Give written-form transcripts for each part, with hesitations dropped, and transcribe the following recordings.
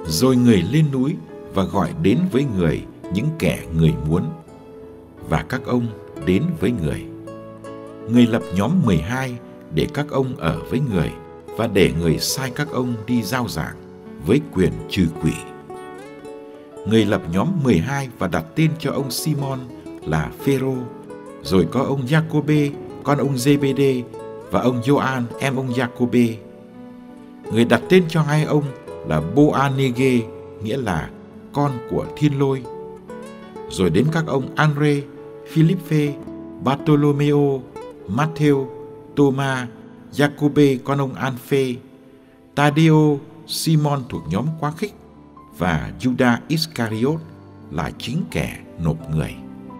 Rồi người lên núi và gọi đến với người những kẻ người muốn, và các ông đến với người. Người lập nhóm 12 để các ông ở với người và để người sai các ông đi rao giảng với quyền trừ quỷ. Người lập nhóm 12 và đặt tên cho ông Simon là Phêrô, rồi có ông Giacôbê, con ông Giê-bê-đê, và ông Gioan, em ông Giacôbê. Người đặt tên cho hai ông là Boanergê, nghĩa là con của Thiên Lôi. Rồi đến các ông Andrê, Philippe, Bartolomeo, Matthew, Thomas, Giacôbê con ông Alphê, Tadeo, Simon thuộc nhóm quá khích, và Judas Iscariot là chính kẻ nộp người.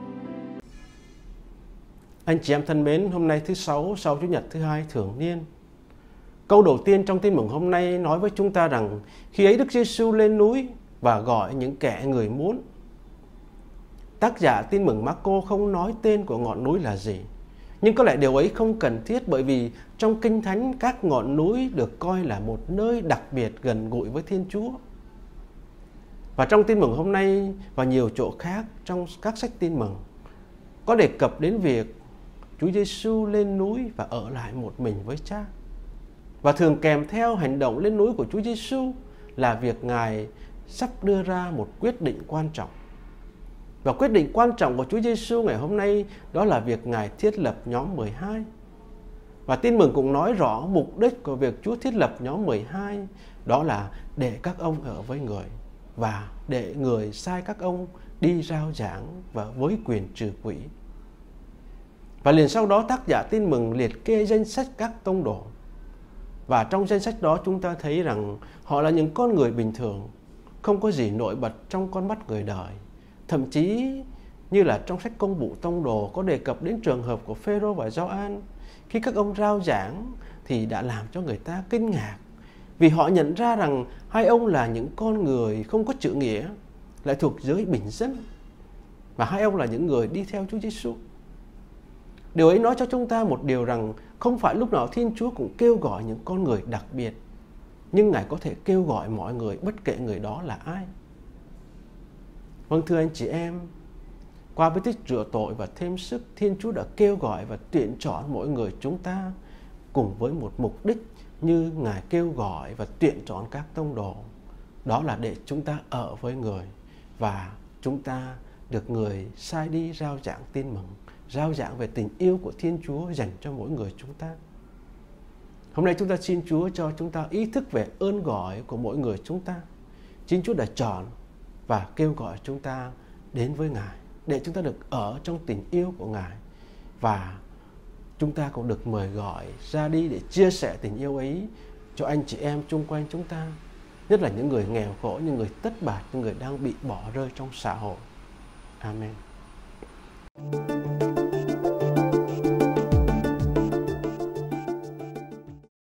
Anh chị em thân mến, hôm nay thứ Sáu sau Chủ nhật thứ Hai thường niên. Câu đầu tiên trong tin mừng hôm nay nói với chúng ta rằng khi ấy Đức Giêsu lên núi và gọi những kẻ người muốn. Tác giả tin mừng Marco không nói tên của ngọn núi là gì, nhưng có lẽ điều ấy không cần thiết, bởi vì trong Kinh Thánh các ngọn núi được coi là một nơi đặc biệt gần gũi với Thiên Chúa. Và trong tin mừng hôm nay và nhiều chỗ khác trong các sách tin mừng có đề cập đến việc Chúa Giêsu lên núi và ở lại một mình với Cha. Và thường kèm theo hành động lên núi của Chúa Giêsu là việc Ngài sắp đưa ra một quyết định quan trọng. Và quyết định quan trọng của Chúa Giêsu ngày hôm nay đó là việc Ngài thiết lập nhóm 12. Và tin mừng cũng nói rõ mục đích của việc Chúa thiết lập nhóm 12 đó là để các ông ở với người và để người sai các ông đi rao giảng và với quyền trừ quỷ. Và liền sau đó tác giả tin mừng liệt kê danh sách các tông đồ. Và trong danh sách đó chúng ta thấy rằng họ là những con người bình thường, không có gì nổi bật trong con mắt người đời. Thậm chí như là trong sách Công vụ tông đồ có đề cập đến trường hợp của Phêrô và Gioan. Khi các ông rao giảng thì đã làm cho người ta kinh ngạc, vì họ nhận ra rằng hai ông là những con người không có chữ nghĩa, lại thuộc giới bình dân, và hai ông là những người đi theo Chúa Giêsu. Điều ấy nói cho chúng ta một điều rằng không phải lúc nào Thiên Chúa cũng kêu gọi những con người đặc biệt, nhưng Ngài có thể kêu gọi mọi người bất kể người đó là ai. Vâng, thưa anh chị em, qua bí tích rửa tội và thêm sức, Thiên Chúa đã kêu gọi và tuyển chọn mỗi người chúng ta cùng với một mục đích như Ngài kêu gọi và tuyển chọn các tông đồ. Đó là để chúng ta ở với người và chúng ta được người sai đi rao giảng tin mừng, rao giảng về tình yêu của Thiên Chúa dành cho mỗi người chúng ta. Hôm nay chúng ta xin Chúa cho chúng ta ý thức về ơn gọi của mỗi người chúng ta. Chính Chúa đã chọn và kêu gọi chúng ta đến với Ngài để chúng ta được ở trong tình yêu của Ngài, và chúng ta cũng được mời gọi ra đi để chia sẻ tình yêu ấy cho anh chị em chung quanh chúng ta, nhất là những người nghèo khổ, những người tất bạt, những người đang bị bỏ rơi trong xã hội. Amen.